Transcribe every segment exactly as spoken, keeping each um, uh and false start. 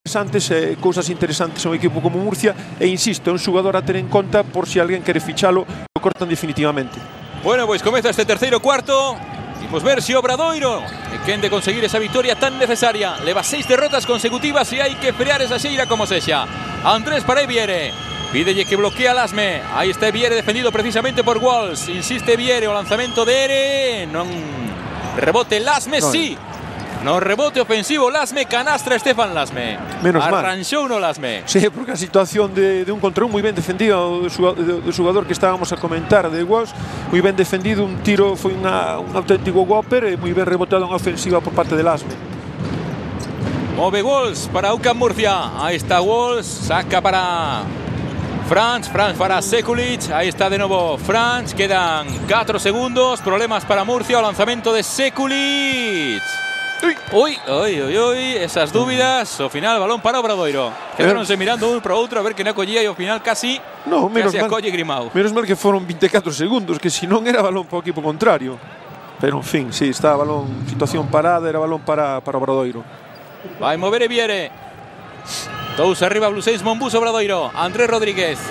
interesantes, eh, cousas interesantes a un equipo como Murcia, e insisto, é un xogador a ter en conta por se si alguén quere fichalo, lo cortan definitivamente. Bueno, pois comeza este terceiro cuarto. Imos ver se Obradoiro é quen de conseguir esa victoria tan necesaria. Leva seis derrotas consecutivas e hai que frear esa xeira como sexa. Andrés para Eviere. Pídelle que bloquea Lasme. Aí está Eviere defendido precisamente por Walls. Insiste Eviere, o lanzamento de Ere. Non rebote Lasme, no, sí. No rebote ofensivo Lasme, canastra Stefan Lasme. Menos mal. Arranxou no Lasme. Sí, porque a situación de, de un contra un moi ben defendido do xogador que estábamos a comentar, de Walsh, moi ben defendido, un tiro foi unha, un auténtico whopper e moi ben rebotado en ofensiva por parte de Lasme. Move Walsh para U C A M Murcia. Aí está Walsh, saca para Franz, Franz para Sekulic. Aí está de novo Franz, quedan catro segundos, problemas para Murcia, o lanzamento de Sekulic. Uy, uy, uy, uy, uy, esas dúbidas. Ao final, balón para Obradoiro. Quedaronse mirando un para outro a ver que non acollía e ao final casi, no, menos casi mal, acolle Grimao. Menos mal que foron vinte e catro segundos, que se non era balón para o equipo contrario. Pero, en fin, sí, está balón, situación parada, era balón para, para Obradoiro. Vai mover Eviere. Dous arriba, Blue seis, Monbus, Obradoiro. Andrés Rodríguez.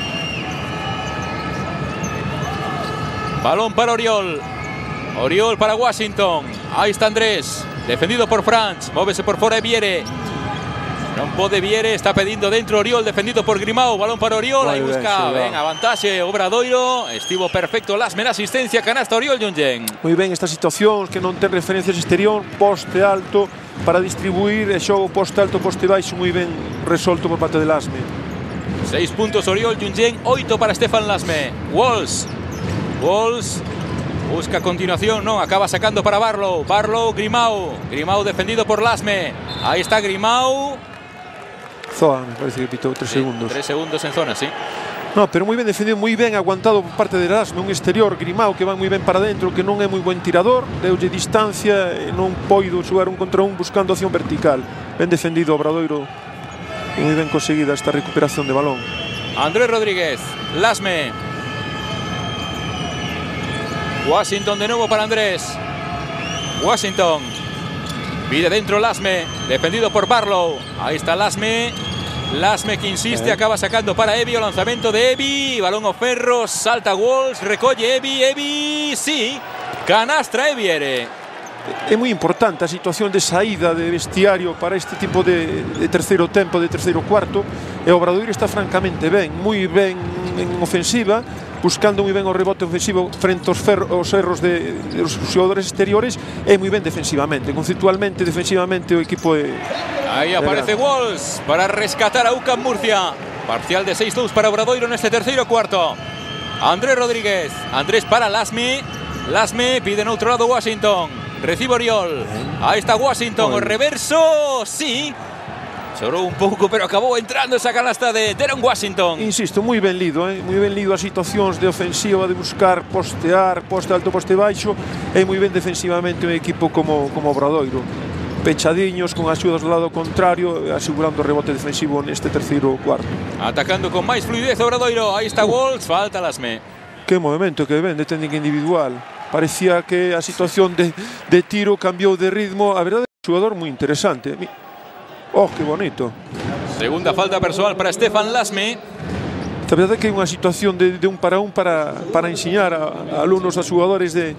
Balón para Oriol. Oriol para Washington. Aí está Andrés. Defendido por Franz. Móvese por fora Eviere. Non pode Eviere. Está pedindo dentro Oriol. Defendido por Grimao. Balón para Oriol. Aí busca. Ben, a vantaxe Obradoiro. Estivo perfecto. Lasme na asistencia. Canasta Oriol Junyen. Moi ben estas situacións que non ten referencias exterior. Poste alto para distribuir. E xogo poste alto, poste baixo. Moi ben resolto por parte de Lasme. Seis puntos Oriol Junyen. Oito para Stefan Lasme. Walls. Walls. Busca a continuación, no, acaba sacando para Barlow. Barlow, Grimao. Grimao defendido por Lasme. Ahí está Grimao. Zoa, me parece que pitó tres sí, segundos. Tres segundos en zona, sí. No, pero moi ben defendido, moi ben aguantado por parte de Lasme. Un exterior, Grimao, que va moi ben para dentro, que non é moi buen tirador. Deulle distancia e non poido xogar un contra un buscando acción vertical. Ben defendido Obradoiro. E moi ben conseguida esta recuperación de balón. Andrés Rodríguez, Lasme. Washington de nuevo para Andrés. Washington. Pide dentro Lasme. Defendido por Barlow. Ahí está Lasme. Lasme que insiste. Eh. Acaba sacando para Evi. O lanzamiento de Evi. Balón o ferro. Salta Walsh. Recolle Evi. Evi. Sí. Canastra Eviere. É moi importante a situación de saída de vestiario para este tipo de, de terceiro tempo, de terceiro cuarto. E o Obradoiro está francamente ben. Moi ben en ofensiva, buscando moi ben o rebote ofensivo frente aos, ferro, aos erros de, de os xogadores exteriores, e moi ben defensivamente. Conceptualmente, defensivamente, o equipo é... Aí aparece Walsh para rescatar a U C A M Murcia. Parcial de seis dous para Obradoiro neste terceiro cuarto. Andrés Rodríguez. Andrés para Lasme. Lasme pide en outro lado Washington. Recibe Oriol. Aí está Washington. O reverso, sí. Chorou un pouco, pero acabou entrando esa canasta de Deron Washington. Insisto, moi ben lido, eh? moi ben lido as situacións de ofensiva, de buscar postear, poste alto, poste baixo, e moi ben defensivamente un equipo como, como Obradoiro. Pechadiños, con axudas do lado contrario, asegurando o rebote defensivo neste terceiro cuarto. Atacando con máis fluidez Obradoiro. Aí está uh. Walsh, falta Lasme. Que movimento que ven de técnica individual. Parecía que a situación de, de tiro cambiou de ritmo. A verdade é un xogador moi interesante. Oh, que bonito. Segunda falta personal para Stefan Lasme. A verdade é que é unha situación de, de un para un para, para ensiñar a, a alumnos, a xogadores de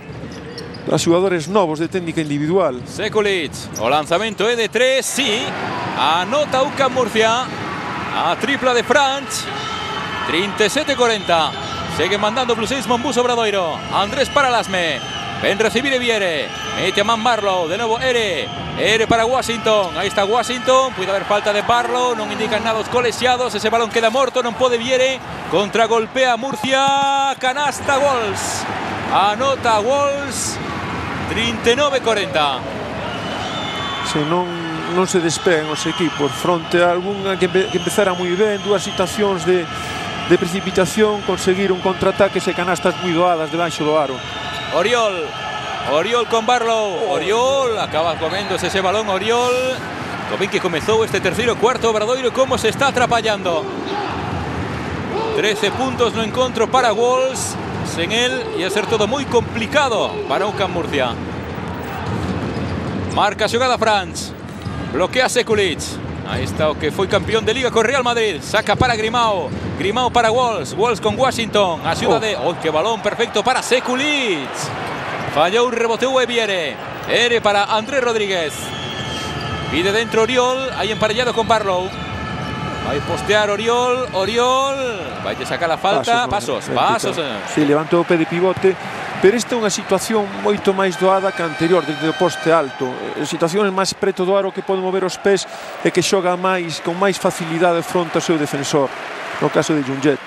a xogadores novos de técnica individual. Sekulic, o lanzamento é de tres, sí. Anota U C A M Murcia. A tripla de Franz. trinta e sete cuarenta. Sigue mandando Blue seis Monbus Obradoiro. Andrés para Lasme. Ven recibir Eviere. Mete a man Barlow. De nuevo Ere. Ere para Washington. Ahí está Washington. Puede haber falta de Barlow. No indican nada os colexiados. Ese balón queda morto. Non pode Eviere. Contragolpea Murcia. Canasta Walsh. Anota Walsh. trinta e nove cuarenta. Se non, non se despegan os equipos. Fronte a algunha que, que empezara moi ben. Dúas situacións de... de precipitación, conseguir un contraataque e canastas moi doadas debaixo do aro. Oriol, Oriol con Barlow, Oriol acaba coméndose ese balón, Oriol. Como que comezou este terceiro cuarto Obradoiro, como se está atrapallando. trece puntos no encontro para Walsh. Sen él ia ser todo moi complicado para U C A M Murcia. Marca xogada Franz. Bloquea Sekulic. Ahí está o que fue campeón de Liga con Real Madrid. Saca para Grimao. Grimao para Walls. Walls con Washington. Ayuda oh. de... ¡Oh, qué balón perfecto para Sekulic! Falló un rebote Ebiere. Ere para Andrés Rodríguez. Pide dentro Oriol. Ahí emparellado con Barlow. Va a postear Oriol. Oriol. Va a sacar la falta. Pasos. Pasos. pasos. Sí, levantou o pé de pivote. Pero esta é unha situación moito máis doada que a anterior, desde o poste alto. Situaciones máis preto do aro que pode mover os pés e que xoga máis con máis facilidade fronte ao seu defensor. No caso de Junget.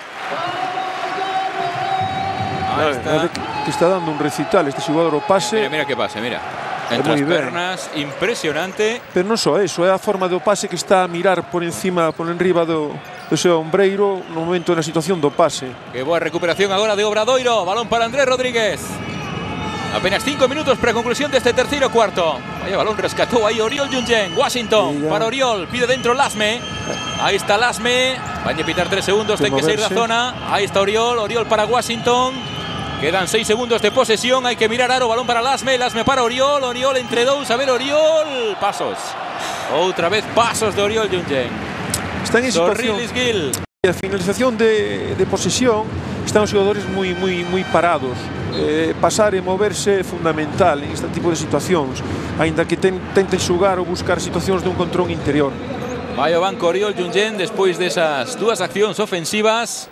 Ahí está. Que está dando un recital este xogador o pase. Mira, mira que pase, mira. Entre as pernas, impresionante. Pero non só eso, é a forma do pase que está a mirar por encima, por enriba do, do seu ombreiro no momento da situación do pase. Que boa recuperación agora de Obradoiro. Balón para Andrés Rodríguez. Apenas cinco minutos para conclusión deste terceiro cuarto. Vaya balón rescatou aí Oriol Jungen. Washington para Oriol. Pide dentro Lasme. Ahí está Lasme. Van a pitar tres segundos, ten que sair da zona. Ahí está Oriol. Oriol para Washington. Quedan seis segundos de posesión. Hay que mirar aro. Balón para Lasme. Lasme para Oriol. Oriol entre dous. A ver, Oriol. Pasos. Outra vez pasos de Oriol Jungen. Está en situación. A finalización de, de posesión están os xogadores moi, moi, moi parados. Eh, pasar e moverse é fundamental en este tipo de situacións. Ainda que ten, tenten xugar ou buscar situacións dun control interior. Vai ao banco Oriol Jungen despois desas dúas accións ofensivas.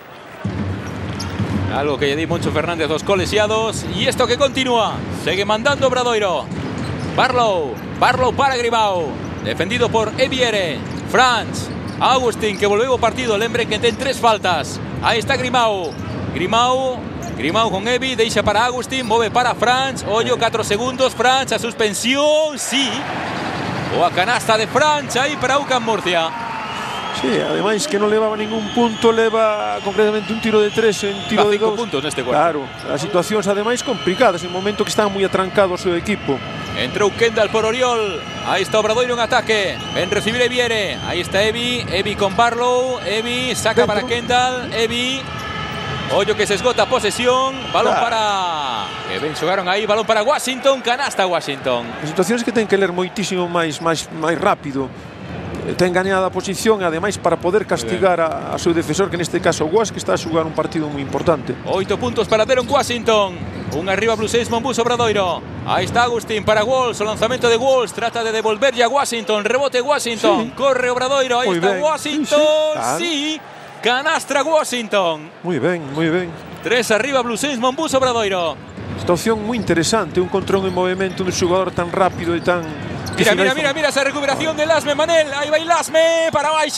Algo que lle di Moncho Fernández aos colexiados. E isto que continúa. Segue mandando Obradoiro. Barlow. Barlow para Grimao. Defendido por Ebiere. Franz. Agustín que volveu o partido. Lembren que ten tres faltas. Aí está Grimao. Grimao. Grimao con Ebi. Deixa para Agustín. Move para Franz. Ollo, catro segundos. Franz a suspensión. Sí. O a canasta de Franz aí para UCAM Murcia. Sí, ademais que non levaba ningún punto, leva concretamente un tiro de tres en tiro de dos. puntos neste cuarto. Claro, as situacións ademais complicadas, en momento que están moi atrancados o seu equipo. Entrou Kendall por Oriol. Aí está Obradoiro en ataque. Ven recibir Ebiere. Aí está Ebi. Ebi con Barlow. Ebi saca dentro para Kendall. Ebi. Ollo que se esgota a posesión. Balón claro. para... Que ben xogaron aí. Balón para Washington. Canasta Washington. As situacións que ten que ler moitísimo máis, máis, máis rápido. Ten gañada a posición e ademais para poder castigar a, a seu defensor, que neste caso o Was, que está a xogar un partido moi importante. Oito puntos para Deron Washington. Un arriba Blue seis Monbus Obradoiro. Aí está Agustín para Walls. O lanzamento de Walls. Trata de devolverlle a Washington. Rebote Washington. Sí. Corre Obradoiro. Aí está ben. Washington. Sí, sí. Claro. Sí. Canastra Washington. Moi ben, moi ben. Tres arriba Blue seis Monbus Obradoiro. Situación moi interesante. Un control en movimento dun xogador tan rápido e tan... Mira, mira, mira, mira esa recuperación de Lasme, Manel. Ahí va Lasme para baixo.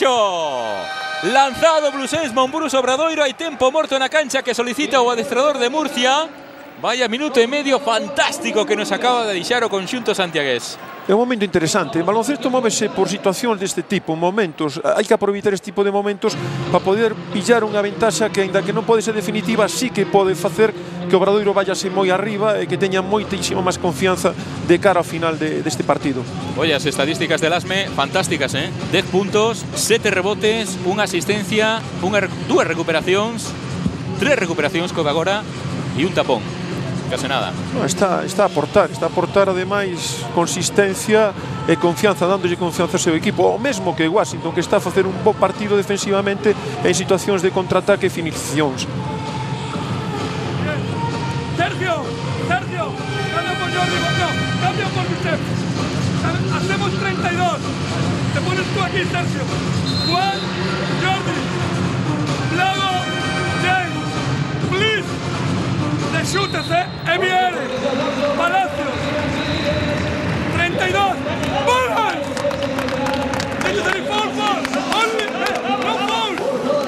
Lanzado Blue seis Monbus Obradoiro. Hai tempo morto na cancha que solicita o adestrador de Murcia. Vaya minuto e medio fantástico que nos acaba de deixar o conxunto santiagués. É un momento interesante. En baloncesto móvese por situacións deste tipo, momentos. Hai que aproveitar este tipo de momentos para poder pillar unha ventaxa que, aínda que non pode ser definitiva, sí que pode facer que o Obradoiro vayase moi arriba e que teña moitísima máis confianza de cara ao final de, deste partido. Oye, as estadísticas de Lasme fantásticas, eh? dez puntos, sete rebotes, unha asistencia, unha, dúas recuperacións, tres recuperacións co de agora e un tapón. Case nada. No, está, está a aportar, está a aportar ademais consistencia e confianza, dándolle confianza ao seu equipo. O mesmo que Washington, que está a facer un bo partido defensivamente en situacións de contraataque e finalizacións. Sergio, Sergio, cambio por Jordi, no, cambio por Josep. Hacemos treinta y dos. Te pones tú aquí, Sergio. Juan, Jordi, Lago, James, please. De shooters, eh. Ebiere, Palacio. treinta y dos. ¡Bullets! Necessary four fouls. Only, eh, no fouls.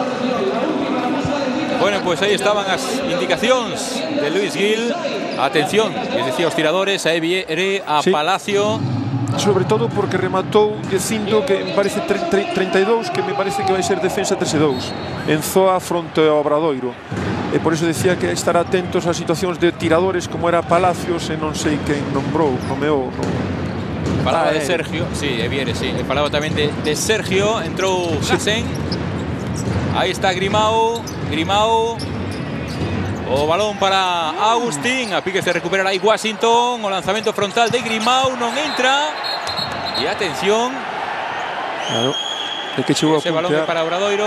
Bueno, pues ahí estaban as indicacións de Luis Gil. Atención, les decía os tiradores, a Ebiere, a sí. Palacio. Sobre todo porque rematou dicindo que me parece treinta y dos, que me parece que vai ser defensa tres e dous en Zoa fronte ao Obradoiro. E por iso decía que estar atentos a situacións de tiradores como era Palacios e non sei quen nombrou, nomeou. No. Falaba ah, de Sergio, sí, Ebiere, sí. Falaba tamén de, de Sergio, entrou Hassen. Aí está Grimao, Grimao. O balón para Agustín, a piques de recuperar aí Washington. O lanzamento frontal de Grimao non entra. E atención, Claro. É que chegou a Ese balón é puntear. para Obradoiro.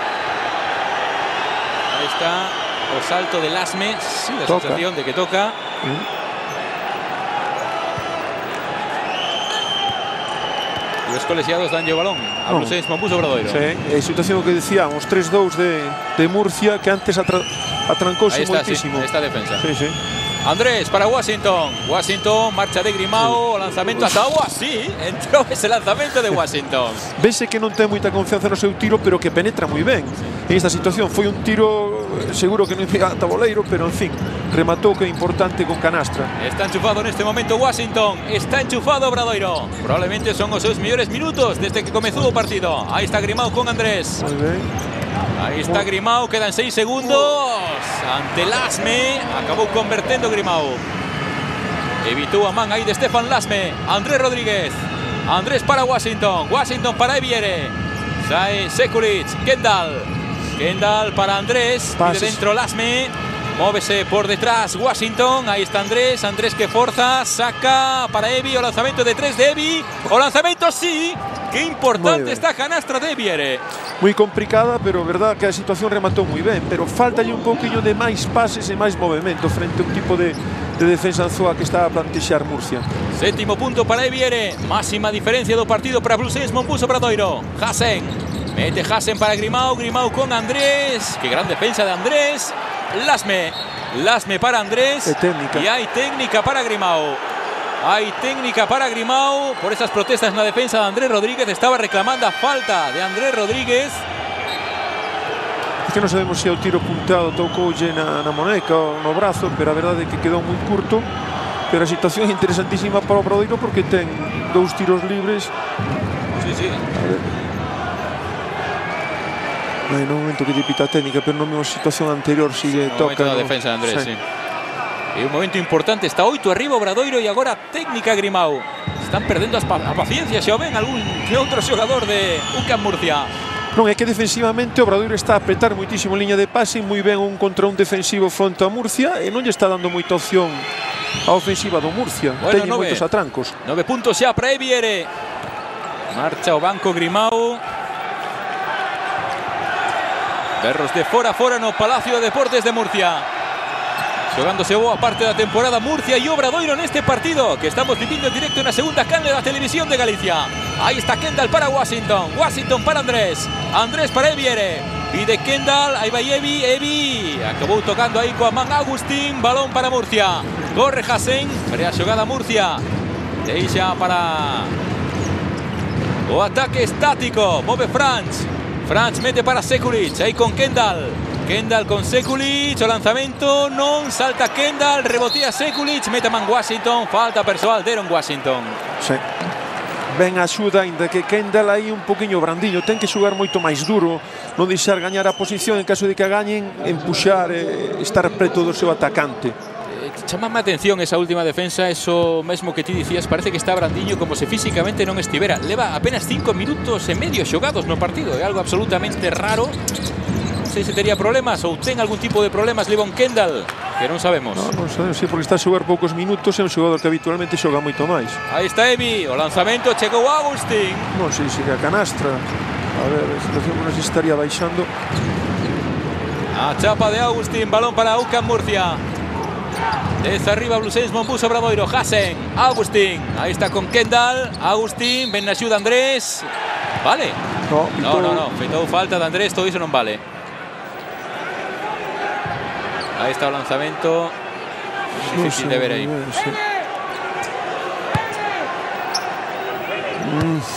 Aí está o salto de Lasme. Sí, la Toca. sensación de que toca. Mm. E os colexiados danlle o balón a Non. Blusense Mombuso Obradoiro. Sí, é a situación que decíamos, tres dous de, de Murcia, que antes atra, atrancouse Ahí está, sí, moitísimo. esta defensa. Sí, sí. Andrés para Washington. Washington, marcha de Grimao, o lanzamento hasta agua. Sí, entró ese lanzamento de Washington. Vese que non ten moita confianza no seu tiro, pero que penetra moi ben. En esta situación foi un tiro seguro que non pega a taboleiro, pero en fin, rematou que é importante con canastra. Está enchufado en este momento Washington. Está enchufado Obradoiro. Probablemente son os seus mellores minutos desde que comezou o partido. Aí está Grimao con Andrés. Moi ben. Ahí está Grimao, quedan seis segundos. Ante Lasme, acabou convertendo Grimao. Evitou a man aí de Stefan Lasme. Andrés Rodríguez. Andrés para Washington. Washington para Eviere. Sae Sekulic. Kendall. Kendall para Andrés. Pide dentro Lasme. Móvese por detrás Washington. Ahí está Andrés. Andrés que forza. Saca para Evi. O lanzamiento de tres de Evi. O lanzamiento sí. Qué importante esta canastra de Eviere. Moi complicada, pero verdad que a situación rematou moi ben, pero faltalle un pouquiño de máis pases e máis movimento frente a un tipo de, de defensa Anzoa que está a plantexar Murcia. Séptimo punto para Eviere. Máxima diferencia do partido para Blusense Mombuso Obradoiro. Hasen. Mete Hasen para Grimao. Grimao con Andrés. Qué gran defensa de Andrés. Lasme. Lasme para Andrés. Técnica. Y hay técnica para Grimao. Hay técnica para Grimao por esas protestas en la defensa de Andrés Rodríguez. Estaba reclamando a falta de Andrés Rodríguez. Es que non sabemos se o tiro puntado tocoulle na, na moneca ou no brazo, pero a verdade é que quedou moi curto. Pero a situación é interesantísima para o Obradoiro porque ten dous tiros libres. Sí, sí. Hai no momento que lle pita a técnica, pero no mesmo situación anterior si lle No toca. momento da no, defensa de Andrés, sí. sí. É un momento importante, está oito arriba Obradoiro e agora técnica Grimao. Están perdendo a paciencia, xa o ven algún que outro xogador de U C A M Murcia. Non, é que defensivamente o Obradoiro está a apretar moitísimo en liña de pase, moi ben un contra un defensivo fronte a Murcia e non lle está dando moita opción a ofensiva do Murcia. Bueno, Teñen nove. moitos atrancos. Nove puntos xa para Eviere. Marcha o banco Grimao. Berros de fora a fora no Palacio de Deportes de Murcia. Xogándose boa parte da temporada Murcia e Obradoiro neste partido que estamos vivindo en directo na segunda canle da televisión de Galicia. Aí está Kendall para Washington. Washington para Andrés. Andrés para Eviere. Pide Kendall. Aí vai Evi. Evi. Acabou tocando aí coa man Agustín. Balón para Murcia. Corre Hasen. Pre a xogada Murcia. Deixa para o ataque estático. Move Franz. Franz mete para Sekulic. Aí con Kendall. Kendall con Sekulic, o lanzamento, non salta Kendall, rebotea Sekulic, mete man Washington, falta persoal deron Washington. Sí. Ben axuda, ainda que Kendall aí un poquinho brandiño, ten que xogar moito máis duro, non deixar gañar a posición en caso de que a gañen, empuxar, eh, estar preto do seu atacante. Eh, chamame a atención esa última defensa, eso mesmo que ti dicías, parece que está brandiño como se físicamente non estivera. Leva apenas cinco minutos e medio xogados no partido, é algo absolutamente raro. Non sei se tería problemas ou ten algún tipo de problemas Levon Kendall, que non sabemos. Non, non sabemos, sí, porque está a xogar poucos minutos, é un xogador que habitualmente xoga moito máis. Aí está Evi, o lanzamento chegou Agustín. Non sei se é a canastra. A ver, a situación non se estaría baixando. A chapa de Agustín, balón para U C A M Murcia. Desde arriba Blusense Mombuso Obradoiro, Hasen, Agustín. Aí está con Kendall, Agustín, ben na axuda Andrés. Vale? No, No, no, no, feitou falta de Andrés, todo iso non vale. Aí está o lanzamento. Difícil de ver aí. Sí. Mm.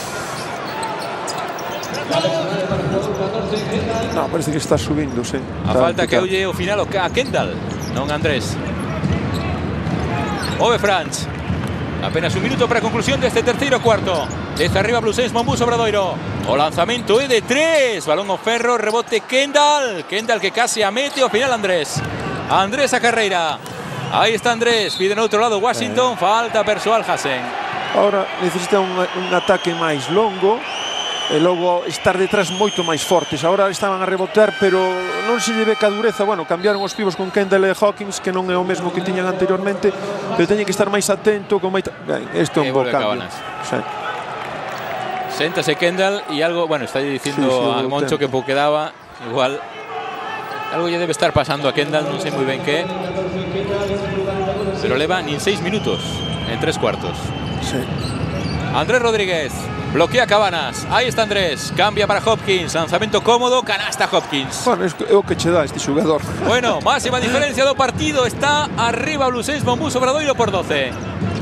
No, parece que está subindo, sí. A falta que oye o final a Kendall, non Andrés. Ove Franz. Apenas un minuto para a conclusión deste terceiro cuarto. Desde arriba Blusense Mombuso Obradoiro. O lanzamento é de tres. Balón ao ferro, rebote Kendall. Kendall que case a mete, ao final Andrés. Andrés a carreira. Aí está Andrés. Pide no outro lado Washington. Falta persoal Hasen. Ahora necesita un, un ataque máis longo e logo estar detrás moito máis fortes. Agora estaban a rebotar, pero non se lle ve ca dureza. Bueno, cambiaron os pivos con Kendall e Hawkins, que non é o mesmo que tiñan anteriormente, pero teñen que estar máis atento con máis... Ben, isto é un bo cambio. Sí. Séntase Kendall y algo, bueno, está diciendo sí, sí, a Moncho que poco quedaba, igual algo ya debe estar pasando a Kendall, no sé muy bien qué, pero le van en seis minutos en tres cuartos. Sí. Andrés Rodríguez bloquea Cabanas, ahí está Andrés, cambia para Hopkins, lanzamiento cómodo, canasta Hopkins. Bueno, es o que che dá este jugador. Bueno, máxima diferencia do partido, está arriba Blucense Monbus Obradoiro por doce.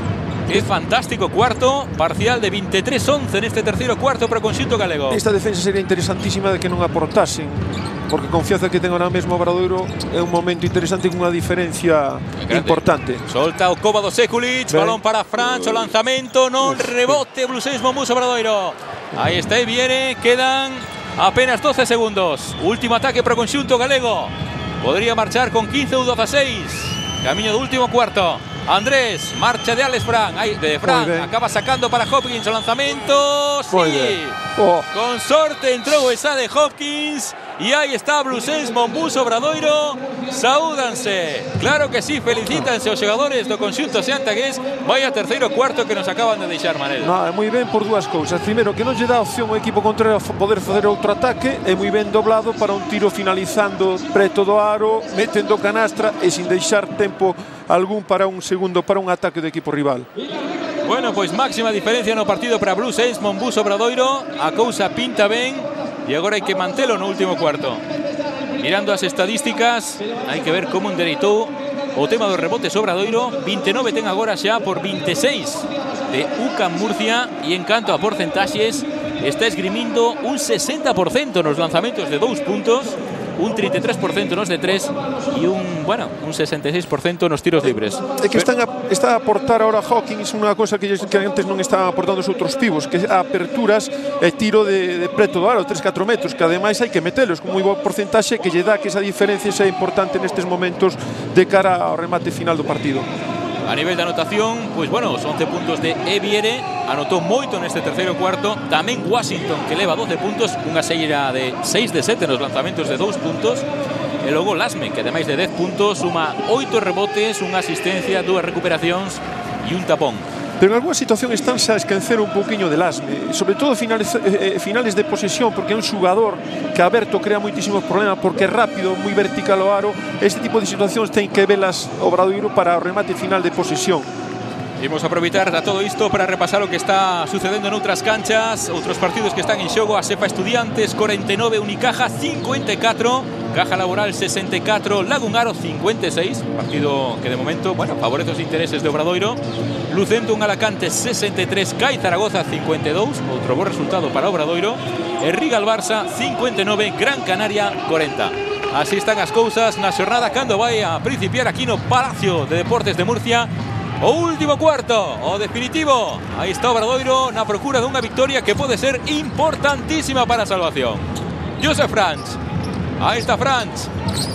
Es fantástico cuarto, parcial de veintitrés once en este tercero cuarto para o conxunto galego. Esta defensa sería interesantísima de que non aportasen, porque a confianza que ten ahora mesmo Obradoiro é un momento interesante con unha diferencia importante. Solta o cóbado Sekulic, ben. Balón para Franch, o lanzamento, non rebote Blucense Monbus Obradoiro. Aí está e viene, quedan apenas doce segundos. Último ataque para o conxunto galego. Podría marchar con quince ou dieciséis. Camiño do último cuarto. Andrés, marcha de Alex Frank, ahí, de Frank, acaba sacando para Hopkins el lanzamiento, sí, oh. Con sorte entró esa de Hopkins y ahí está Blucense Monbus Obradoiro, saúdanse, claro que sí, felicítanse os xogadores do conxunto seantagués, vaya terceiro cuarto que nos acaban de deixar, Manel. No, é moi ben por dúas cousas, primeiro que non lle dá opción ao equipo contrario a poder fazer outro ataque, é moi ben doblado para un tiro finalizando preto do aro, metendo canastra e sin deixar tempo algún para un segundo para un ataque do equipo rival. Bueno, pois máxima diferencia no partido para Blucense Monbus Obradoiro, a cousa pinta ben e agora hai que mantelo no último cuarto. Mirando as estadísticas, hai que ver como endereitou o tema dos rebotes Obradoiro, veintinueve ten agora xa por veintiséis de U C A M Murcia e en canto a porcentaxes está esgrimindo un sesenta por cento nos lanzamentos de dous puntos, un treinta y tres por ciento nos de tres y un, bueno, un sesenta y seis por ciento nos tiros libres. É que están a, está a aportar ahora Hawkins unha cosa que, que antes non estaban aportando os outros pivos, que a aperturas e tiro de, de preto do aro, tres catro metros, que ademais hai que metelos con moi bo porcentaxe que lle dá que esa diferencia sea importante nestes momentos de cara ao remate final do partido. A nivel de anotación, pues bueno, os once puntos de Eviere, anotou moito neste terceiro cuarto, tamén Washington que leva doce puntos, unha seira de seis de sete nos lanzamentos de dous puntos, e logo Lasme, que ademais de dez puntos, suma oito rebotes, unha asistencia, dúas recuperacións e un tapón. Pero en alguna situación están a esquecer un pouquiño de Lasme, sobre todo finales, eh, finales de posesión, porque é un xugador que aberto crea moitísimos problemas, porque é rápido, moi vertical o aro. Este tipo de situacións ten que velas Obradoiro para o remate final de posesión. Imos aproveitar a todo isto para repasar o que está sucedendo en outras canchas, outros partidos que están en xogo. A Sepa Estudiantes cuarenta y nueve, Unicaja cincuenta y cuatro, Caja Laboral sesenta y cuatro, Lagunaro cincuenta y seis, partido que de momento, bueno, favorece os intereses de Obradoiro. Lucentum Alacante sesenta y tres, C A I Zaragoza cincuenta y dos, outro bo resultado para Obradoiro. E Rigal Barça cincuenta y nueve, Gran Canaria cuarenta. Así están as cousas na xornada cando vai a principiar aquí no Palacio de Deportes de Murcia. O último cuarto, o definitivo. Aí está Obradoiro na procura dunha victoria que pode ser importantísima para a salvación. Josef Franch. Ahí está Franch.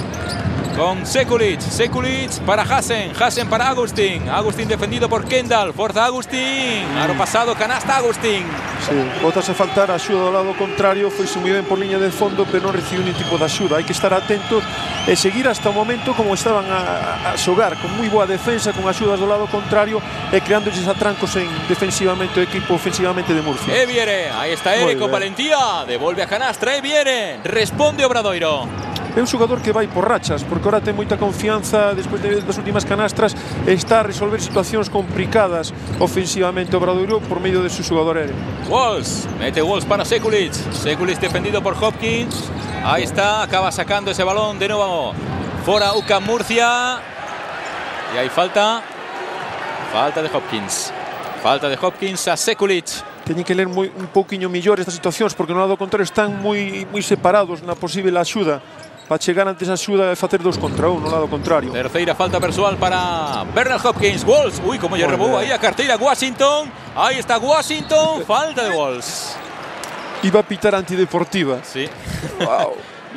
Con Sekulic, Sekulic para Hasen, Hasen para Agustín, Agustín defendido por Kendall, forza Agustín, aro pasado, canasta Agustín. Sí, botas a faltar a axuda do lado contrario, foi moi ben por liña de fondo, pero non recibiu nin tipo de axuda. Hai que estar atentos e seguir hasta o momento como estaban a, a xogar, con moi boa defensa, con axudas do lado contrario e creando eses atrancos en defensivamente o equipo ofensivamente de Murcia. Eviere, aí está Ere con valentía, devolve a canastra, Eviere, responde Obradoiro. É un xogador que vai por rachas, porque ahora ten moita confianza despois das últimas canastras e está a resolver situacións complicadas ofensivamente Obradoiro por medio de su xogador Ere. Walls, mete Walls para Sekulic, Sekulic defendido por Hopkins, aí está, acaba sacando ese balón de novo fora U C A M Murcia e aí falta falta de Hopkins falta de Hopkins a Sekulic. Teñen que ler moi, un pouquiño mellor estas situacións, porque no lado contrario están moi, moi separados na posible axuda para chegar antes a axuda e facer dos contra un no lado contrario. Terceira falta persoal para Bernard Hopkins. Walls, ui, como lle robou aí a carteira Washington. Aí está Washington, falta de Walls. Iba a pitar antideportiva. Sí. Wow.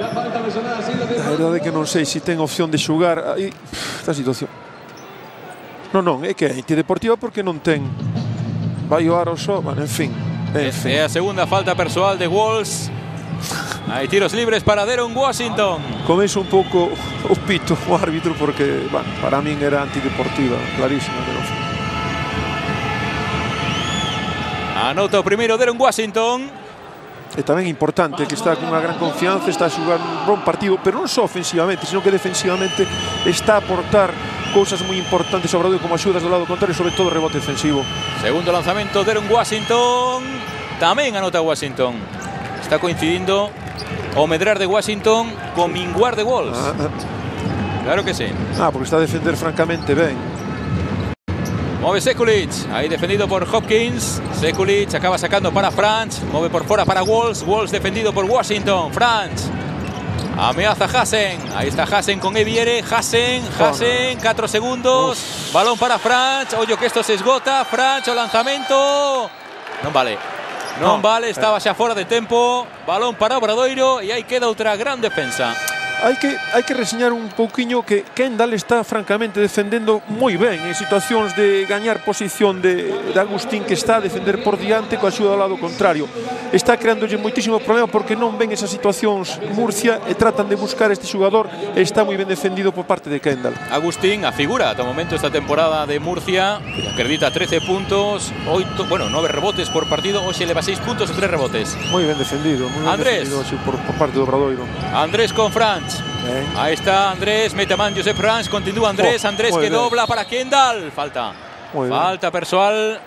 A verdade é que non sei se ten opción de xugar aí esta situación. Non, non, é que é antideportiva porque non ten vai o aro só, bueno, en fin, en fin. É a segunda falta persoal de Walls. Hai tiros libres para Deron Washington. Começo un pouco o pito o árbitro porque, bueno, para min era antideportiva, clarísima, pero Anota o primeiro Deron Washington. E tamén é importante que está con unha gran confianza, está a xogar un bon partido, pero non só ofensivamente, sino que defensivamente está a aportar cousas moi importantes ao Obradoiro como axudas do lado contrario, sobre todo rebote defensivo. Segundo lanzamento Deron Washington. Tamén anota Washington. Está coincidindo o medrar de Washington con minguar de Wolves. Ah, ah. Claro que sí. Ah, porque está a defender francamente ben. Move Sekulic, ahí defendido por Hopkins. Sekulic acaba sacando para Franz. Move por fuera para Wolves. Wolves defendido por Washington. Franz. Ameaza Hassen. Ahí está Hassen con Eviere. Hassen, Hassen, cuatro segundos. Uf. Balón para Franz. Oye que esto se esgota. Franz, o lanzamento. Non vale. Non no. vale, estaba xa fora de tempo. Balón para Obradoiro e aí queda outra gran defensa. Hai que, hai que reseñar un pouquiño que Kendall está francamente defendendo moi ben en situacións de gañar posición de, de Agustín, que está a defender por diante coa axuda do lado contrario. Está creándolle moitísimo problema porque non ven esas situacións Murcia e tratan de buscar este xogador e está moi ben defendido por parte de Kendall. Agustín, a figura ata o momento esta temporada de Murcia, que acredita trece puntos, oito, bueno, nove rebotes por partido, hoxe leva seis puntos e tres rebotes. Moi ben defendido, moi ben Andrés. defendido por, por parte do Obradoiro. Andrés con Franz. Ben. Ahí está Andrés, mete a man Josep Franz, continúa Andrés, oh, Andrés que bien. dobla para Kendall. Falta. Muy Falta bien. Persoal.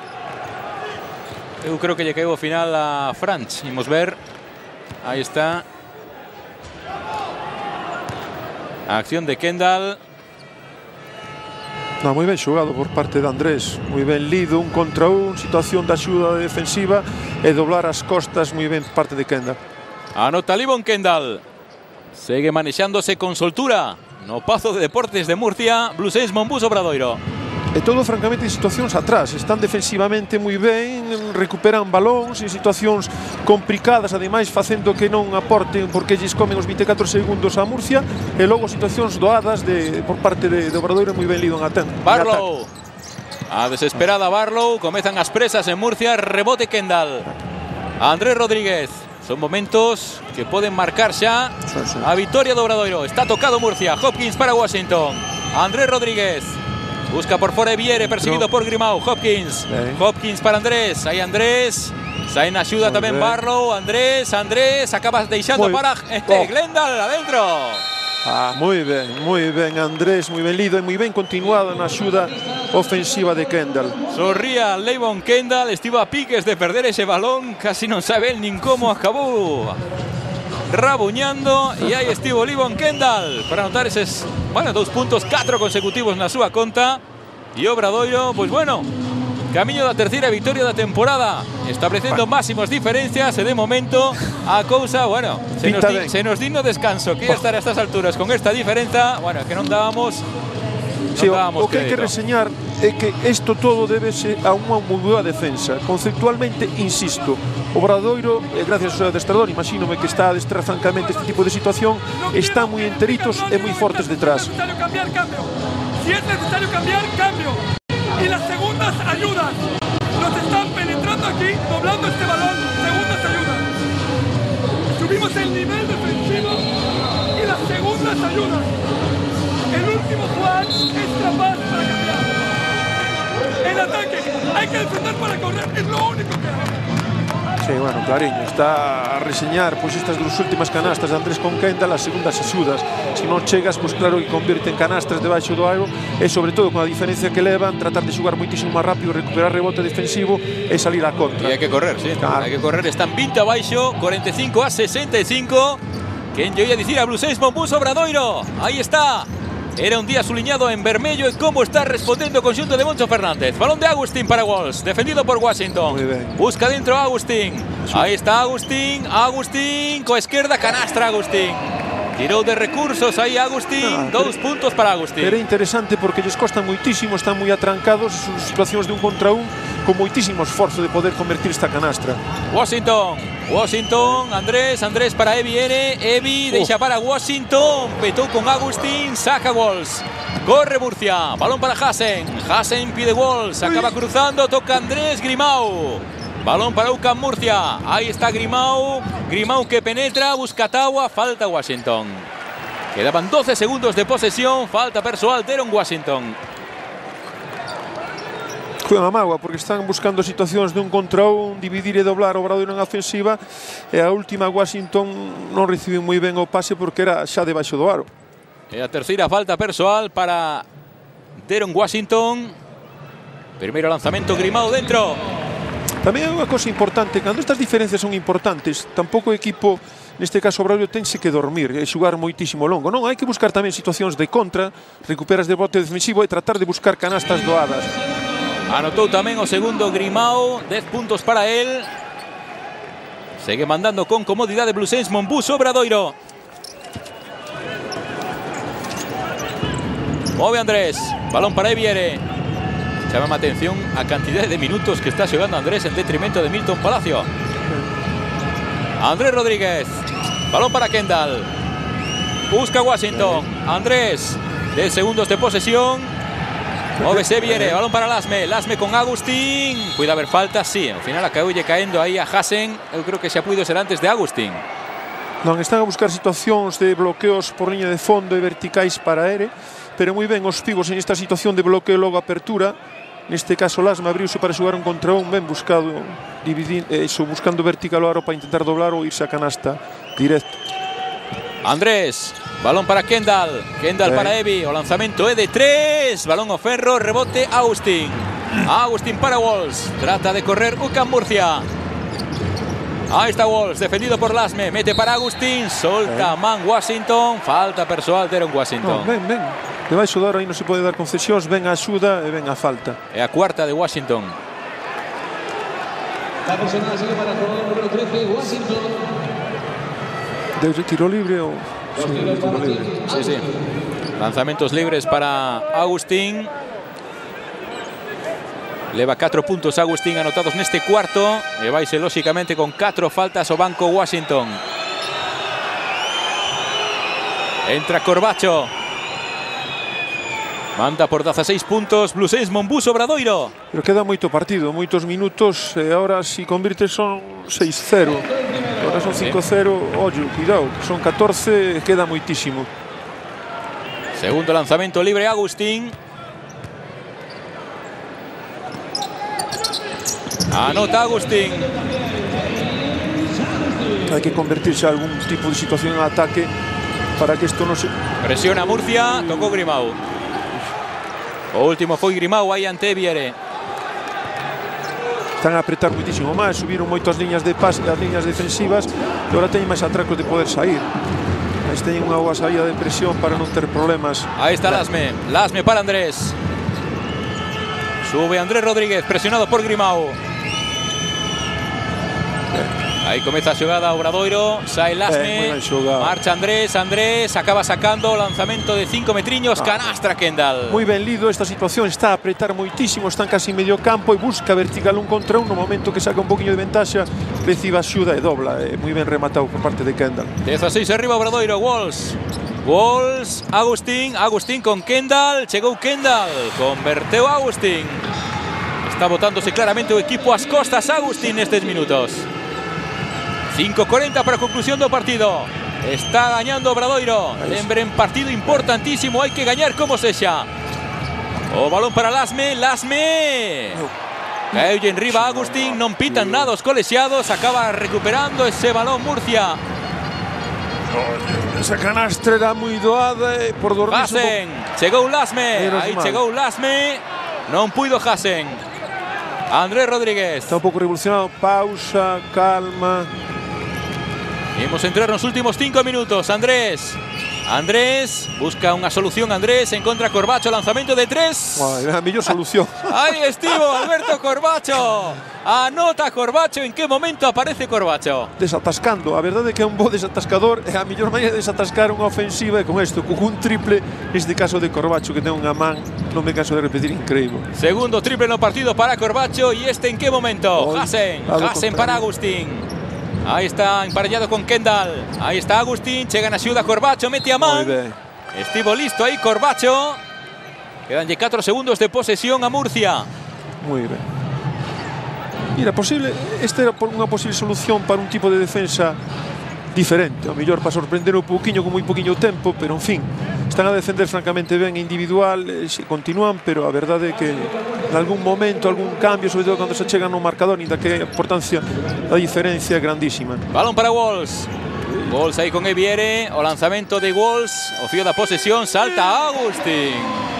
Eu creo que lle caeu ao final a Franz. Imos ver. Ahí está. A acción de Kendall. No, moi ben xogado por parte de Andrés. Moi ben lido, un contra un, situación de axuda defensiva e doblar as costas moi ben por parte de Kendall. Anota Livon Kendall. Segue manexándose con soltura no Pazo de Deportes de Murcia. Blue seis Monbus Obradoiro. E todo francamente en situacións atrás. Están defensivamente moi ben, recuperan balóns en situacións complicadas, ademais facendo que non aporten porque lles comen os vinte e catro segundos a Murcia, e logo situacións doadas de, por parte de, de Obradoiro moi ben lido en atento. Barlow. A desesperada Barlow. Comezan as presas en Murcia. Rebote Kendall. Andrés Rodríguez. Son momentos que poden marcar xa a vitoria do Obradoiro. Está tocado Murcia. Hopkins para Washington. Andrés Rodríguez. Busca por fora Eviere, perseguido no. por Grimau. Hopkins. Bien. Hopkins para Andrés. Aí Andrés. Sain axuda tamén Barlow. Andrés, Andrés. Acabas deixando muy para eh, oh. Glendale adentro. Ah, moi ben, moi ben Andrés, moi ben lido e moi ben continuado na axuda ofensiva de Kendall. Sorría Leivon Kendall, estivo a piques de perder ese balón, casi non sabe el nin como acabou rabuñando, e aí estivo Leivon Kendall para anotar eses, bueno, dous puntos, catro consecutivos na súa conta, e Obradoiro, pois bueno, camiño da terceira victoria da temporada, establecendo bueno. máximos diferencias e de momento a cousa, bueno, se nos, di, se nos di no descanso que ia estar a estas alturas con esta diferenza, bueno, que non dábamos non sí, dábamos o que hai que reseñar é que isto todo débese a unha moi boa defensa. Conceptualmente, insisto, Obradoiro, eh, gracias ao adestrador, imagínome que está a adestrar francamente este tipo de situación, está moi enteritos e moi fortes detrás. Si es necesario cambiar, cambio. Y las segundas ayudas. Nos están penetrando aquí, doblando este balón. Segundas ayudas. Subimos el nivel defensivo y las segundas ayudas. El último Juan es capaz para cambiar. El ataque, hay que defender para correr, es lo único que hace. Sí, bueno, clariño, está a reseñar pois estas dúas últimas canastas de Andrés con Kendall, as segundas axudas. Se non chegas, pois claro que convierte en canastras debaixo do aro e sobre todo con a diferencia que levan, tratar de xogar moitísimo máis rápido, recuperar rebote defensivo e salir a contra. E hai que correr, sí, claro. Hai que correr, están vinte abaixo, cuarenta e cinco a sesenta e cinco. Quen lle ia dicir a Blue seis Monbus Obradoiro? Aí está. Era un día suliñado en vermello e como está respondendo o conxunto de Moncho Fernández. Balón de Agustín para Wolves, defendido por Washington. Busca dentro a Agustín. Aí está Agustín, Agustín, coa esquerda, canastra Agustín. Tirou de recursos aí Agustín, no, dous puntos para Agustín. Era interesante porque lles costa moitísimo, están moi atrancados, son situacións de un contra un, con moitísimo esforzo de poder convertir esta canastra. Washington, Washington, Andrés, Andrés para Evi N, Evi, oh. deixa para Washington, petou con Agustín, saca Wolves. Corre Murcia, balón para Hassen, Hassen pide Wolves, acaba Uy. cruzando, toca Andrés, Grimau. Balón para UCAM Murcia. Ahí está Grimau. Grimau que penetra, busca Tawa, falta Washington. Quedaban doce segundos de posesión, falta personal, Deron Washington. foi unha mágoa, porque están buscando situacións de un contra un, dividir e doblar o Obradoiro en ofensiva, e a última Washington non recibiu moi ben o pase porque era xa debaixo do aro. E a terceira falta persoal para Deron Washington. Primeiro lanzamento, Grimao dentro. Tamén é unha cosa importante, cando estas diferencias son importantes, tampouco o equipo, neste caso o Obradoiro, tense que dormir e xogar moitísimo longo. Non, hai que buscar tamén situacións de contra, recuperas de bote defensivo e tratar de buscar canastas doadas. Anotou tamén o segundo Grimao, dez puntos para él. Segue mandando con comodidade Blue Saints Monbus Obradoiro. Move Andrés, balón para Eviere. Chama a atención a cantidad de minutos que está xogando Andrés en detrimento de Milton Palacio. Andrés Rodríguez, balón para Kendall. Busca Washington, Andrés, diez segundos de posesión. Móvese Eviere, balón para Lasme, Lasme con Agustín. Puede haber falta, sí, ao final acaboulle caendo aí a Hasen. Eu creo que xa puido ser antes de Agustín. Non, están a buscar situacións de bloqueos por liña de fondo e verticais para Ere, pero moi ben os pivos en esta situación de bloqueo logo apertura. Neste caso Lasme abriuse para xogar un contra un, ben buscado, dividir, eso, buscando vertical o aro para intentar doblar ou irse a canasta directo. Andrés, balón para Kendall, Kendall eh. para Evi, o lanzamento é de tres, balón ao ferro, rebote Agustín. Agustín para Walls, trata de correr Ucam Murcia. Ahí está Walls, defendido por Lasme, mete para Agustín, solta eh. Man Washington, falta persoal Deron Washington. No, ben, ben. Debaixo do aro aí non se pode dar concesións, ven a axuda e ven a falta. É a cuarta de Washington. La personal sigue para el jugador número trece, Washington. Deu tiro libre ou... Sí, tiro libre. Sí, sí. Lanzamentos libres para Agustín. Leva catro puntos Agustín anotados neste cuarto. E vaise lóxicamente con catro faltas o banco Washington. Entra Corbacho. Manda por dieciséis puntos Blue Saints Monbus Obradoiro. Pero queda moito partido, moitos minutos, e agora si convirte son seis cero. Agora son cinco cero, ollo, cuidado, que son catorce, queda moitísimo. Segundo lanzamento libre Agustín. Anota Agustín. Hai que convertirse en algún tipo de situación en ataque para que isto non se... Presiona Murcia, tocou Grimao. O último foi Grimao aí ante Eviere. Están a apretar muitísimo máis, subiron moito as liñas de pase, as liñas defensivas, e agora teñen máis atracos de poder sair. Mas teñen unha boa saída de presión para non ter problemas. Aí está Lasme, Lasme para Andrés. Sube Andrés Rodríguez, presionado por Grimao. Aí comeza a xogada Obradoiro, sai Lasme, eh, marcha Andrés, Andrés acaba sacando o lanzamento de cinco metriños, ah. Canastra Kendall. Moi ben lido esta situación, está a apretar moitísimo, están casi en medio campo e busca vertical un contra un, no momento que saca un poquinho de ventaxa, recibe axuda e dobla, eh, moi ben rematado por parte de Kendall. dieciséis arriba Obradoiro, Walls. Walls, Agustín, Agustín con Kendall, chegou Kendall, converteu Agustín. Está botándose claramente o equipo ás costas Agustín nestes minutos. cinco cuarenta para a conclusión do partido. Está gañando Obradoiro. Lembren, partido importantísimo, hai que gañar como sexa. O balón para Lasme, Lasme. Caeulle en riba Agustín, non pitan nada os colexiados, acaba recuperando ese balón Murcia. Esa canastra era moi doada e por dormir... Hasen, chegou Lasme, aí chegou Lasme, non puido Hasen. Andrés Rodríguez. Está un pouco revolucionado, pausa, calma. Imos entrar nos últimos cinco minutos. Andrés. Andrés busca unha solución. Andrés encontra Corbacho. Lanzamento de tres. Uai, a mellor solución. Aí estivo Alberto Corbacho. Anota Corbacho. En que momento aparece Corbacho? Desatascando. A verdade é que é un bo desatascador. É a mellor maneira de desatascar unha ofensiva. E con isto, con un triple, neste caso de Corbacho, que ten unha man, non me canso de repetir, increíble. Segundo triple no partido para Corbacho. E este en que momento? Hasen. Hasen para Agustín. Aí está emparellado con Kendall. Aí está Agustín, chega na axuda Corbacho, mete a man. Estivo listo aí Corbacho. Quedanlle catro segundos de posesión a Murcia. Moi ben. Mira, posible, esta era unha posible solución para un tipo de defensa diferente. O mellor para sorprender un pouquiño con moi pouquiño tempo, pero en fin, están a defender francamente ben individual, eh, se continúan, pero a verdade é que en algún momento, algún cambio, sobre todo cando se chegan no marcador, ainda que a importancia da diferencia é grandísima. Balón para Walls. Walls aí con Eviere, o lanzamento de Walls, o fío da posesión, salta Agustín.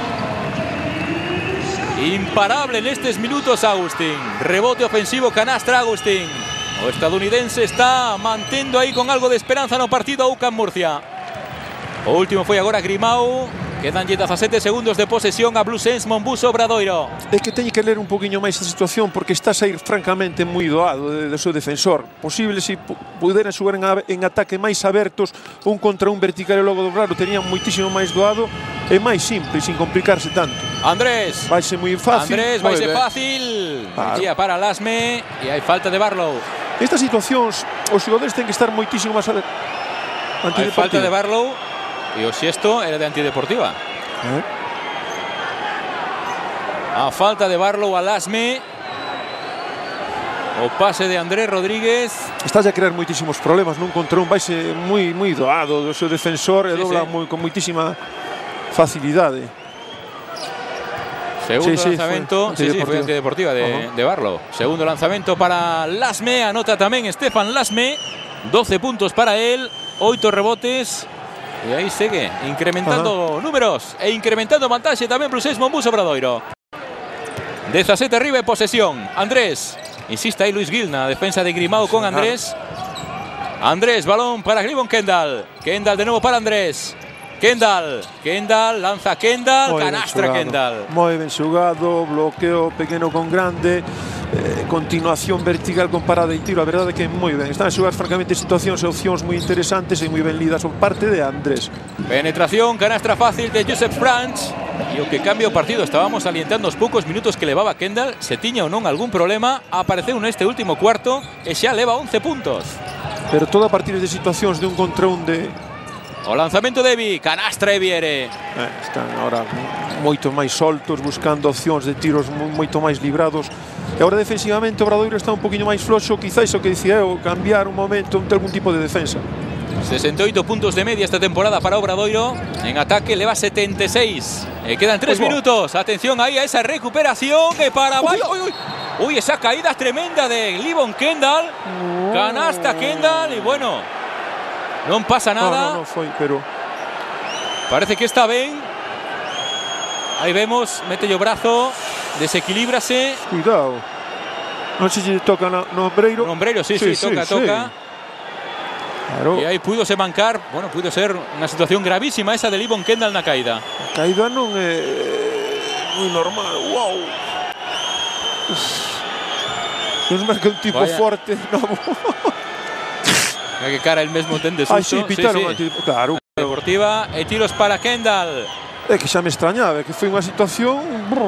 Imparable nestes minutos Agustín. Rebote ofensivo, canastra Agustín. O estadounidense está mantendo aí con algo de esperanza no partido a UCAM Murcia. O último foi agora Grimao. Quedan dezasete segundos de posesión a Blue Saints Monbus Obradoiro. É que teñe que ler un poquinho máis a situación porque está a sair francamente moi doado do de seu defensor. Posible se puderan xogar en, en ataque máis abertos, un contra un vertical e logo dobrar, o tenían moitísimo máis doado e máis simple, sin complicarse tanto. Andrés. Vai ser moi fácil. Andrés, vai ser fácil. Claro. Para Lasme e hai falta de Barlow. Estas situacións, os xogadores ten que estar moitísimo máis abertos. Hai falta de Barlow. E o xesto era de antideportiva. ¿Eh? A falta de Barlow a Lasme. O pase de Andrés Rodríguez. Está a crear moitísimos problemas nun contra un. Vai ser moi moi doado do seu defensor e sí, dobla sí. Moi, con moitísima facilidade. Segundo sí, lanzamento. Sí, sí, foi antideportiva de, uh -huh. de Barlow. Segundo lanzamento para Lasme. Anota tamén Stefan Lasme. doce puntos para él. oito rebotes. E aí segue incrementando Ajá. números e incrementando vantaxe tamén Blue Saints Monbus Obradoiro. dezasete arriba en posesión. Andrés, insiste aí Luis Gil na defensa de Grimao con Andrés. Andrés, balón para Glivon Kendall. Kendall de novo para Andrés. Kendall, Kendall, lanza Kendall, Muy canastra Kendall. Moi ben xogado, bloqueo pequeno con grande. Eh, continuación vertical con parada e tiro, a verdade é que moi ben. Están a xogar francamente situacións e opcións moi interesantes e moi ben lidas por parte de Andrés. Penetración, canastra fácil de Joseph Franch. E o que cambia o partido, estábamos alientando os poucos minutos que levaba Kendall, se tiña ou non algún problema, apareceu neste último cuarto e xa leva once puntos. Pero todo a partir de situacións de un contra un de... O lanzamento de Evi, canastra Eviere. Eh, están agora moito máis soltos, buscando opcións de tiros moito máis librados. E agora defensivamente o Obradoiro está un poquinho máis floxo, quizás o que dicía eu, cambiar un momento de algún tipo de defensa. sesenta e oito puntos de media esta temporada para Obradoiro. En ataque leva setenta e seis. E quedan tres minutos. Atención aí a esa recuperación que para... Uy, uy, uy. Uy, esa caída tremenda de Glivon Kendall. Oh. Canasta Kendall y bueno, non pasa nada. No, no, no foi, pero... Parece que está ben. Aí vemos, mete o brazo, desequilíbrase. Cuidado. Non sei se toca no ombreiro. No ombreiro, sí, sí, sí, toca, sí, toca. Sí. Claro. E aí pudo se mancar, bueno, pudo ser unha situación gravísima esa de Glivon Kendall na caída. A caída non é moi normal, wow. Non marca un tipo Vaya. forte, non. Que cara el mesmo ten de susto. Ah, sí, pitaron, sí, sí. Claro. Deportiva e tiros para Kendall. É que xa me extrañaba, que foi unha situación...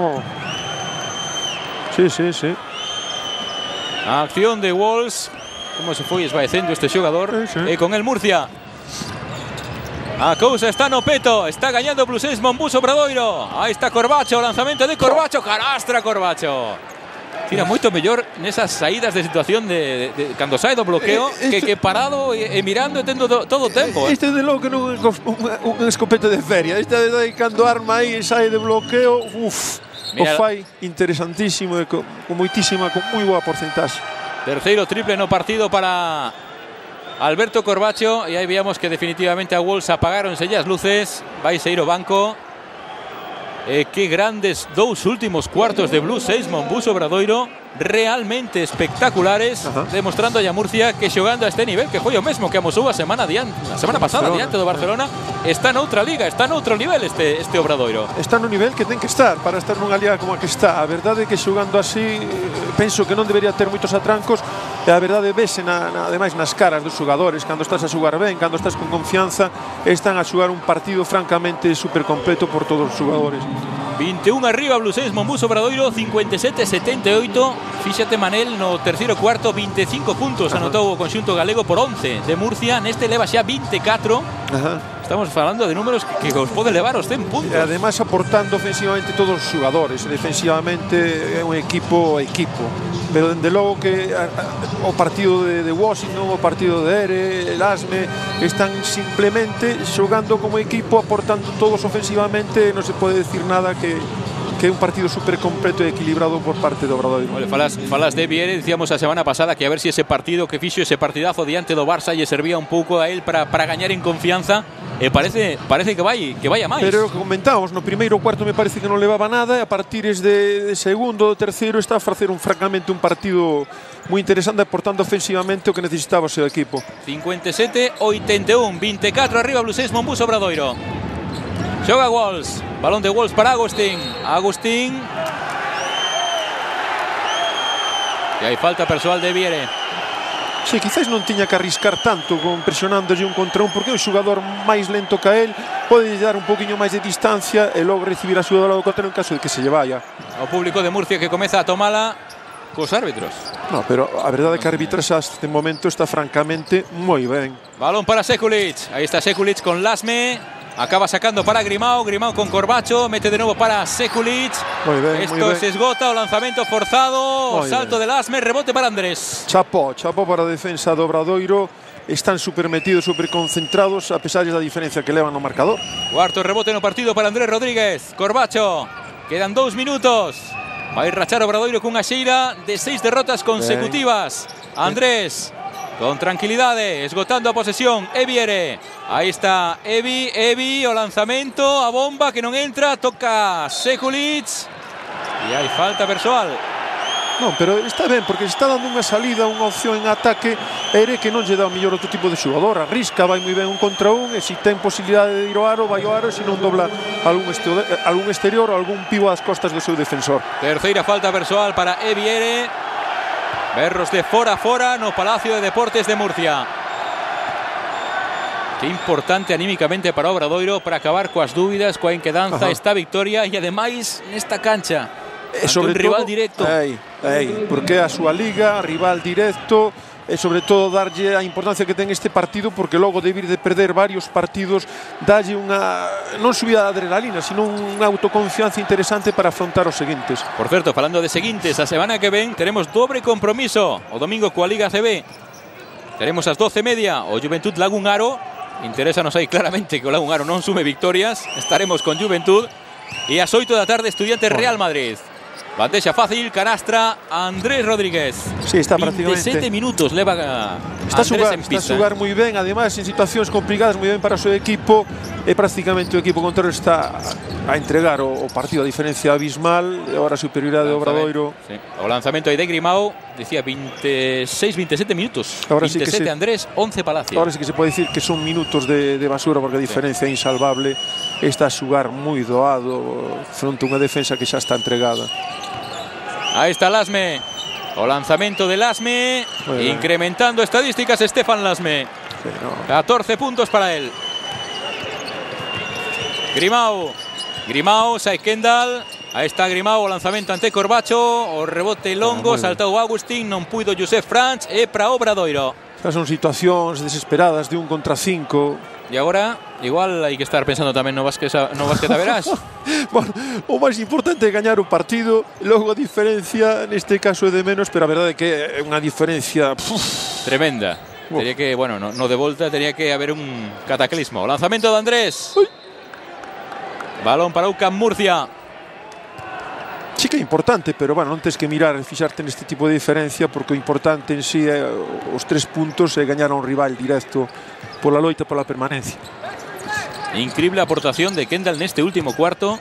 Sí, sí, sí. A acción de Walls, como se foi esvaecendo este xogador, sí, sí. E con el Murcia. A cousa está no peto, está gañando Blue Saints Monbus Obradoiro. Aí está Corbacho, o lanzamento de Corbacho, canastra Corbacho. Tira moito mellor nesas saídas de situación de, de, de cando sai do bloqueo eh, este, que, que parado e, e mirando e tendo do, todo o tempo. Eh. Este de logo que non é un, un escopete de feria. Este de cando arma aí e sai de bloqueo, uff, o fai interesantísimo e con, con moitísima, con moi boa porcentaxe. Terceiro triple no partido para Alberto Corbacho e aí veíamos que definitivamente a Wolves apagaronse as luces. Vai sair o banco. Eh, que grandes dous últimos cuartos de Blue Saints Monbus Obradoiro, realmente espectaculares. Ajá. Demostrando a Murcia que xogando a este nivel, que foi o mesmo que amosou a semana diante, a semana pasada Barcelona, diante do Barcelona, está noutra liga, está noutro nivel este este Obradoiro. Está no nivel que ten que estar para estar nunha liga como a que está. A verdade é que xogando así penso que non debería ter moitos atrancos e a verdade vese na, na, ademais nas caras dos xogadores cando estás a xogar ben, cando estás con confianza, están a xogar un partido francamente super completo por todos os xogadores. vinte e un arriba Blue Saints Monbus Obradoiro, cincuenta e sete a setenta e oito. Fíxate Manel, no terceiro cuarto vinte e cinco puntos anotou o conxunto galego por once de Murcia. Neste leva xa vinte e catro. Ajá. Estamos falando de números que, que os poden levar os cen puntos. E ademais aportando ofensivamente todos os xogadores, defensivamente é un equipo equipo. Pero dende logo que a, a, o partido de, de Washington, o partido de Ere, el Asme, están simplemente xogando como equipo, aportando todos ofensivamente, non se pode decir nada que que é un partido super completo e equilibrado por parte do Obradoiro. Vale, falas, falas de Viere, dicíamos a semana pasada que a ver si ese partido que fixo ese partidazo diante do Barça lle servía un pouco a él para, para gañar en confianza e parece parece que vai que vaya máis. Pero que comentábamos, no primeiro cuarto me parece que non levaba nada e a partir de, de segundo, terceiro está a facer un francamente un partido moi interesante, aportando ofensivamente o que necesitaba o seu equipo. cincuenta y siete ochenta y uno, veinticuatro arriba Bluesense Monbus Obradoiro. Xoga Walls, balón de Walls para Agustín. Agustín. E hai falta persoal de Viere. Sí, quizás non tiña que arriscar tanto con presionándolle un contra un, porque é un xogador máis lento que a él, pode dar un poquinho máis de distancia e logo recibir a súa do lado contra en caso de que se lle vaya. O público de Murcia que comeza a tomala cos árbitros. No, pero a verdade é que a arbitraxe este momento está francamente moi ben. Balón para Sekulic. Aí está Sekulic con Lasme. Acaba sacando para Grimao, Grimao con Corbacho, mete de nuevo para Sekulic. Muy bien, Esto muy bien. se esgota, o lanzamento forzado, Muy salto bien. de Lasme, rebote para Andrés. Chapó, chapó para a defensa do Obradoiro. Están super metidos, super concentrados, a pesar da diferencia que levan no marcador. Cuarto rebote no partido para Andrés Rodríguez. Corbacho, quedan dous minutos. Vai rachar Obradoiro cunha xeira de seis derrotas consecutivas. Andrés, con tranquilidade, esgotando a posesión. Eviere, aí está Evi, Evi, o lanzamento, a bomba que non entra, toca Sekulic. E hai falta persoal. Non, pero está ben, porque está dando unha salida, unha opción en ataque. Ere que non lle dá o mellor outro tipo de xogador. Arrisca, vai moi ben un contra un, e se ten posibilidade de ir ao aro, vai ao aro, e se non dobla algún, algún exterior ou algún pivo ás costas do seu defensor. Terceira falta persoal para Eviere. Berros de fora a fora no Palacio de Deportes de Murcia. Que importante anímicamente para Obradoiro para acabar coas dúbidas, coa inquedanza, esta victoria e ademais nesta cancha E ante sobre un rival todo, directo. Ei, ei, porque é a súa liga, rival directo, e sobre todo darlle a importancia que ten este partido, porque logo de vir de perder varios partidos dalle unha, non subida de adrenalina, sino unha autoconfianza interesante para afrontar os seguintes. Por certo, falando de seguintes, a semana que ven teremos dobre compromiso o domingo coa Liga C B. Teremos as doce e media o Juventud Lagun Aro. Interésanos aí claramente que o Lagun Aro non sume victorias. Estaremos con Juventud. E ás oito da tarde Estudiantes Real Madrid. Bandeja fácil, canastra, Andrés Rodríguez. Sí, está prácticamente. veintisiete minutos leva a Está a Andrés xugar, en está a pista. xugar moi ben, ademais en situacións complicadas, moi ben para o seu equipo, e prácticamente o equipo contrario está a entregar o, o partido a diferencia abismal, e agora a superioridade do Obradoiro. Sí. O lanzamento aí de Grimao, decía veintiséis veintisiete minutos. Ahora sí que veintisiete se- Andrés, once Palacio. Ahora sí que se pode dicir que son minutos de, de basura, porque a diferencia é insalvable. Está a xugar moi doado fronte a unha defensa que xa está entregada. Ahí está Lasme. O lanzamento de Lasme. Muy bien. Incrementando estadísticas Stefan Lasme. Sí, no. catorce puntos para él. Grimao. Grimao, Sai Kendall. Aí está Grimao, o lanzamento ante Corbacho. O rebote longo, Ah, saltou Agustín. Non puido Josep Franch. E para Obradoiro. Estas son situacións desesperadas de un contra cinco. E agora, igual hai que estar pensando tamén no Vázquez, no Vázquez Taverás. Bueno, o máis importante é gañar o partido, logo a diferencia neste caso é de menos, pero a verdade é que é unha diferencia puf, Tremenda. Uf. Tería que, bueno, no, no de volta, tenía que haber un cataclismo. Lanzamento de Andrés. Uy. Balón para U C A M Murcia. sí que é importante, pero bueno, non tens que mirar e fixarte neste tipo de diferencia, porque o importante en sí é os tres puntos e gañar a un rival directo pola loita pola permanencia. Increíble aportación de Kendall neste último cuarto.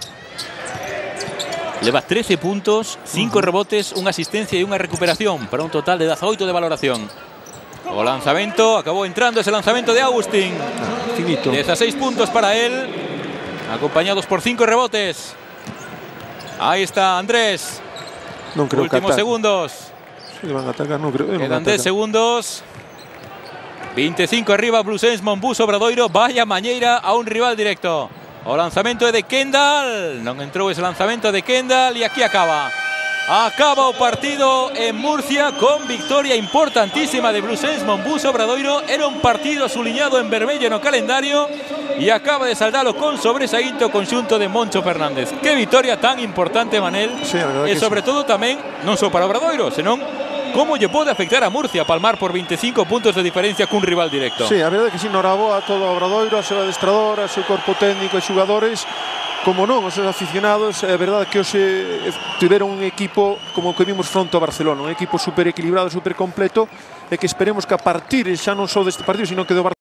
Leva trece puntos, cinco uh-huh. rebotes, unha asistencia e unha recuperación para un total de dezaoito de valoración. O lanzamento, acabou entrando ese lanzamento de Agustín. Ah, finito. dieciséis puntos para él, acompañados por cinco rebotes. Ahí está Andrés. Non creo Últimos que segundos. Se van a atacar, non creo. non Quedan atacan. dez segundos. veinticinco arriba Bluesense Monbus Obradoiro. Vaya mañeira a un rival directo. O lanzamento é de Kendall. Non entrou ese lanzamento de Kendall. E aquí acaba. Acaba o partido en Murcia con victoria importantísima de Bluesense Monbus Obradoiro. Era un partido suliñado en vermello no calendario. e acaba de saldalo con sobresaínto o conxunto de Moncho Fernández. Que vitória tan importante, Manel, sí, e sobre sí. todo tamén non só para Obradoiro, senón como lle pode afectar a Murcia palmar por veinticinco puntos de diferencia cun rival directo. Sí, a verdade é que si, noraboa a todo o Obradoiro, a seu adestrador, a seu corpo técnico e xogadores, como non, os seus aficionados. É verdade que hoxe tiveron un equipo como o que vimos fronte ao Barcelona, un equipo super equilibrado, super completo, e que esperemos que a partir xa non só deste partido, sino que do Barcelona